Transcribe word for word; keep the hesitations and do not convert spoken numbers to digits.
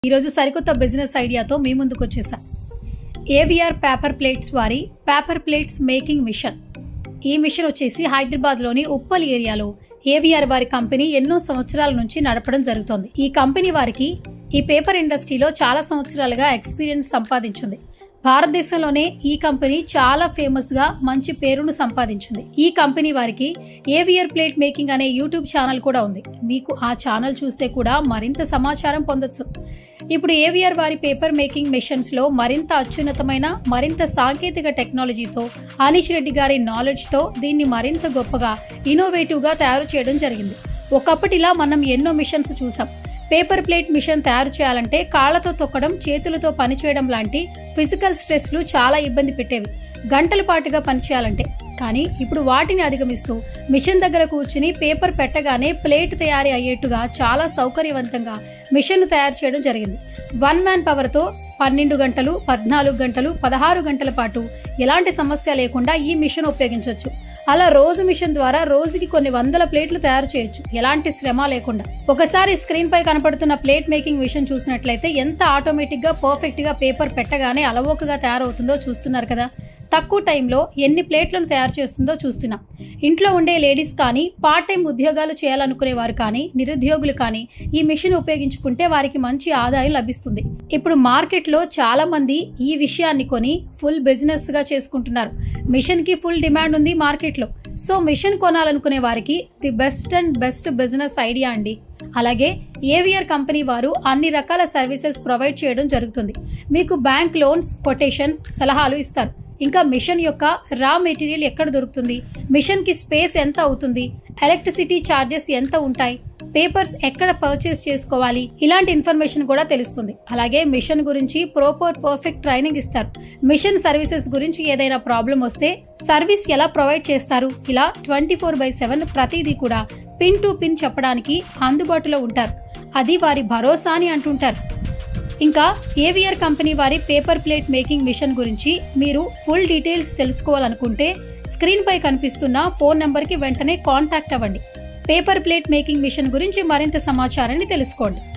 ఈరోజు సరికొత్త బిజినెస్ ఐడియాతో మీ ముందుకు వచ్చేసా. ఏవిఆర్ పేపర్ ప్లేట్స్ వారి పేపర్ ప్లేట్స్ మేకింగ్ మిషన్. ఈ మిషన్ వచ్చేసి హైదరాబాద్లోని ఉప్పల్ ఏరియాలో ఏవిఆర్ వారి కంపెనీ ఎన్నో సంవత్సరాల నుంచి నడపడం జరుగుతోంది. ఈ కంపెనీ వారికి ఈ పేపర్ ఇండస్ట్రీలో చాలా సంవత్సరాలుగా ఎక్స్పీరియన్స్ సంపాదించింది. భారతదేశంలోనే ఈ కంపెనీ చాలా ఫేమస్ గా మంచి పేరును సంపాదించింది. ఈ కంపెనీ వారికి ఏవిఆర్ ప్లేట్ మేకింగ్ అనే యూట్యూబ్ ఛానల్ కూడా ఉంది. మీకు ఆ ఛానల్ చూస్తే కూడా మరింత సమాచారం పొందొచ్చు. ఇప్పుడు ఏవిఆర్ వారి పేపర్ మేకింగ్ మెషిన్స్ లో మరింత అత్యున్నతమైన మరింత సాంకేతిక టెక్నాలజీతో అనీష్ రెడ్డి గారి నాలెడ్జ్ తో దీన్ని మరింత గొప్పగా ఇన్నోవేటివ్ గా తయారు చేయడం జరిగింది. ఒకప్పటిలా మనం ఎన్నో మిషన్స్ చూసాం. పేపర్ ప్లేట్ మిషన్ తయారు చేయాలంటే కాళ్లతో తొక్కడం, చేతులతో పనిచేయడం లాంటి ఫిజికల్ స్ట్రెస్లు చాలా ఇబ్బంది పెట్టేవి, గంటల పాటుగా పనిచేయాలంటే. కానీ ఇప్పుడు వాటిని అధిగమిస్తూ మిషన్ దగ్గర కూర్చుని పేపర్ పెట్టగానే ప్లేట్ తయారీ అయ్యేట్టుగా చాలా సౌకర్యవంతంగా మిషన్ తయారు చేయడం జరిగింది. వన్ మ్యాన్ పవర్తో పన్నెండు గంటలు, పద్నాలుగు గంటలు, పదహారు గంటల పాటు ఎలాంటి సమస్య లేకుండా ఈ మిషన్ ఉపయోగించవచ్చు. అలా రోజు మిషన్ ద్వారా రోజుకి కొన్ని వందల ప్లేట్లు తయారు చేయొచ్చు, ఎలాంటి శ్రమ లేకుండా. ఒకసారి స్క్రీన్ పై కనపడుతున్న ప్లేట్ మేకింగ్ మిషన్ చూసినట్లయితే ఎంత ఆటోమేటిక్ గా పర్ఫెక్ట్ గా పేపర్ పెట్టగానే అలవోకగా తయారవుతుందో చూస్తున్నారు కదా. తక్కువ టైంలో ఎన్ని ప్లేట్లను తయారు చేస్తుందో చూస్తున్నాం. ఇంట్లో ఉండే లేడీస్ కానీ, పార్ట్ టైం ఉద్యోగాలు చేయాలనుకునే వారు కానీ, నిరుద్యోగులు కానీ ఈ మిషన్ ఉపయోగించుకుంటే వారికి మంచి ఆదాయం లభిస్తుంది. ఇప్పుడు మార్కెట్లో చాలా మంది ఈ విషయాన్ని కొని ఫుల్ బిజినెస్ గా చేసుకుంటున్నారు. మిషన్ కి ఫుల్ డిమాండ్ ఉంది మార్కెట్లో. సో మిషన్ కొనాలనుకునే వారికి the best and best business idea అండి. అలాగే ఏవిఆర్ కంపెనీ వారు అన్ని రకాల సర్వీసెస్ ప్రొవైడ్ చేయడం జరుగుతుంది. మీకు బ్యాంక్ లోన్స్, కొటేషన్స్, సలహాలు ఇస్తారు. ఇంకా మిషన్ యొక్క రా మెటీరియల్ ఎక్కడ దొరుకుతుంది, మిషన్ కి స్పేస్ ఎంత అవుతుంది, ఎలక్ట్రిసిటీ ఛార్జెస్ ఎంత ఉంటాయి, పేపర్స్ ఎక్కడ పర్చేస్ చేసుకోవాలి, ఇలాంటి ఇన్ఫర్మేషన్ కూడా తెలుస్తుంది. అలాగే మిషన్ గురించి ప్రాపర్ పర్ఫెక్ట్ ట్రైనింగ్ ఇస్తారు. మిషన్ సర్వీసెస్ గురించి ఏదైనా ప్రాబ్లం వస్తే సర్వీస్ ఎలా ప్రొవైడ్ చేస్తారు, ఇలా ట్వంటీ ఫోర్ బై సెవెన్ ప్రతిదీ కూడా పిన్ టు పిన్ చెప్పడానికి అందుబాటులో ఉంటారు. అది వారి భరోసా అని అంటుంటారు. ఇంకా ఏవిఆర్ కంపెనీ వారి పేపర్ ప్లేట్ మేకింగ్ మిషన్ గురించి మీరు ఫుల్ డీటెయిల్స్ తెలుసుకోవాలనుకుంటే స్క్రీన్ పై కనిపిస్తున్న ఫోన్ నెంబర్ కి వెంటనే కాంటాక్ట్ అవ్వండి. పేపర్ ప్లేట్ మేకింగ్ మిషన్ గురించి మరింత సమాచారాన్ని తెలుసుకోండి.